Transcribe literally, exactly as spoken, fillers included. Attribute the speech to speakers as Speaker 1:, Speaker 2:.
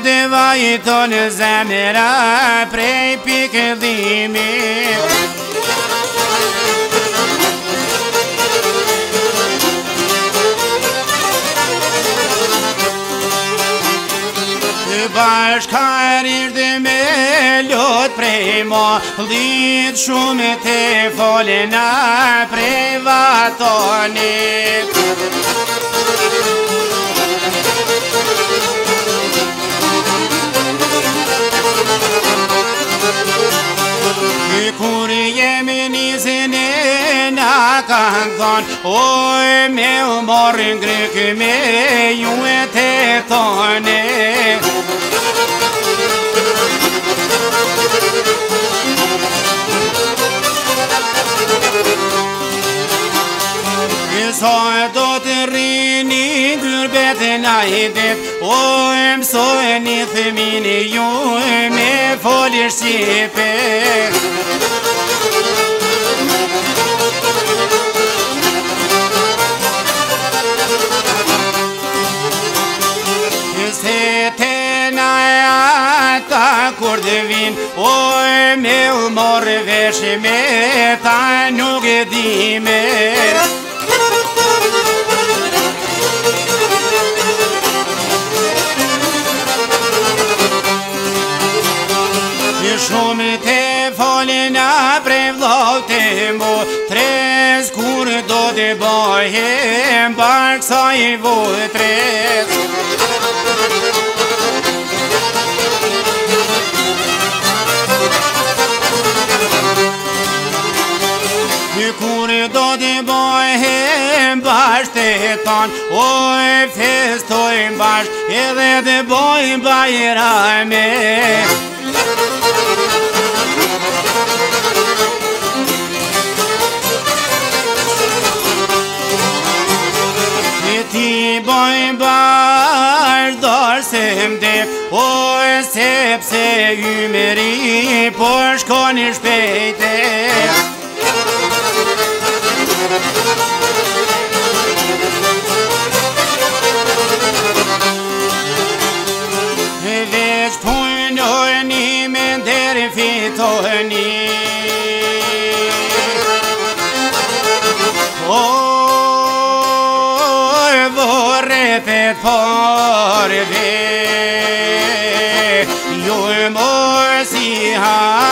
Speaker 1: deva I tonë zemra prej pikëllimit. Bashkar ishte me lot prej mallit, shumë te folena prej vatonit. Kur jemi nisin e na kanë thonë, oj me u morë ngryk me ju e te thone. Sa do të rini dyrbet na I det, oj mësojni themini ju me folë shqipe. Se te na e ata kur dhe vin, oj me u morë vesh me ta nuk e di me. Shumë te folena prej vllau te mbo, tres kur do të bëhem bark sa I votres. Kur do të bëhem bashk të tanë, oj festojmë bashk edhe të bëjmë bajrame. Ti bojmë bashk dorë se mdep, oj sepse ymeri po shkoni shpejte. Veç punojni me ndër fitoni. Repet por ve, ju mor si ha